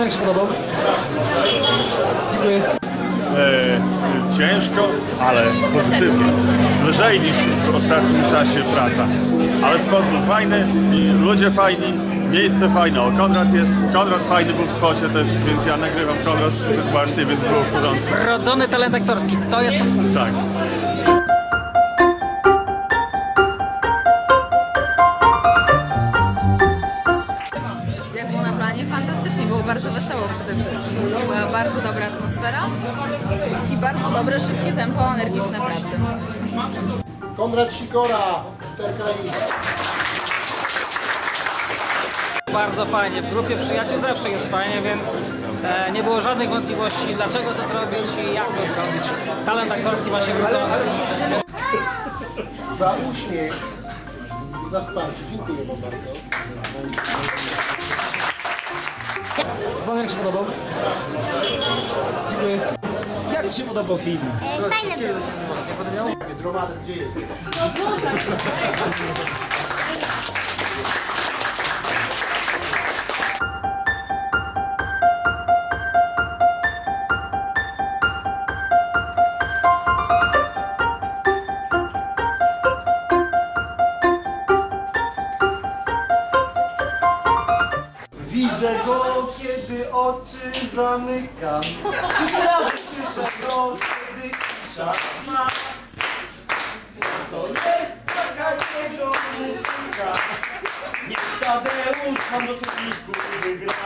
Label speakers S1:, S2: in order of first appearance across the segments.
S1: Jak się podobał? Dziękuję.
S2: Ciężko, ale pozytywnie. Lżej niż w ostatnim czasie praca. Ale spot był fajny, ludzie fajni, miejsce fajne. O, Konrad fajny był w spocie też, więc ja nagrywam Konrad właśnie, więc było w porządku.
S3: Wrodzony talent aktorski, to jest podstawa.
S2: Tak.
S4: Jak było na planie? Fantastycznie, było bardzo wesoło przede wszystkim. Była bardzo dobra atmosfera i bardzo dobre, szybkie tempo, energiczne prace.
S5: Konrad Sikora, TKI.
S3: Bardzo fajnie, w grupie przyjaciół zawsze jest fajnie, więc nie było żadnych wątpliwości, dlaczego to zrobić i jak to zrobić. Talent aktorski ma się wrodzony.
S5: Za uśmiech i za wsparcie. Dziękuję wam bardzo.
S1: Wam jak się podobał? Dziękuję. Jak ci się podobał film?
S6: Fajny był.
S5: Dromaty, gdzie jest?
S1: Widzę go, kiedy oczy zamykam. Wszyscy razem słyszę go, kiedy cisza ma. To jest taka jego muzyka. Niech Tadeusz pan do sodników wygra.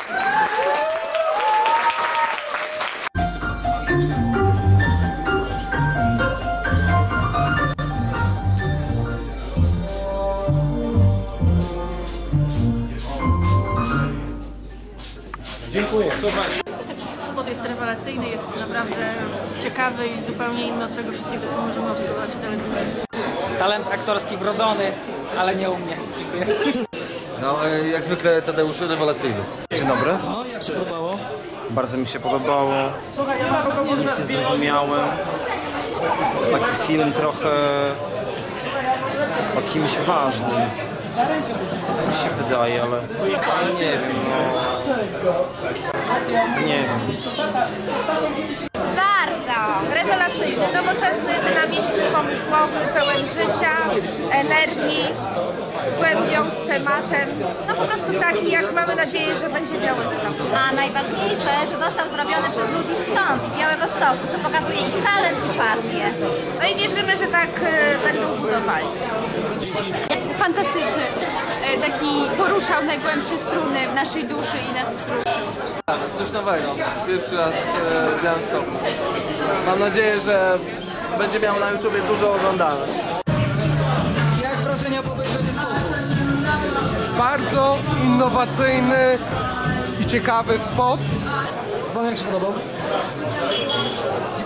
S5: Dziękuję.
S4: Spot jest rewelacyjny, jest naprawdę ciekawy i zupełnie inny od tego wszystkiego, co możemy obserwować w telewizji.
S3: Talent aktorski wrodzony, ale nie u mnie. Dziękuję.
S7: No, jak zwykle Tadeusz rewelacyjny.
S8: Dzień dobry.
S1: No, jak się podobało?
S8: Bardzo mi się podobało. Nic nie zrozumiałem. To taki film trochę o kimś ważnym. Mi się wydaje, ale nie wiem, nie wiem.
S6: Bardzo rewelacyjny, nowoczesny, dynamiczny, pomysłowy, pełen życia, energii, z głębią, z tematem. No po prostu taki, jak mamy nadzieję, że będzie Białystok.
S9: A najważniejsze, że został zrobiony przez ludzi stąd, z Białegostoku, co pokazuje ich talent i pasję.
S6: No i wierzymy, że tak będą budowali.
S4: Fantastyczny, taki poruszał najgłębsze struny w naszej duszy i nas wzruszył.
S7: Coś nowego. Pierwszy raz w Białymstoku. Mam nadzieję, że będzie miał na YouTubie dużą oglądalność.
S1: Jak wrażenia po obejrzeniu spotu?
S10: Bardzo innowacyjny i ciekawy spot.
S1: Wam jak się podobał?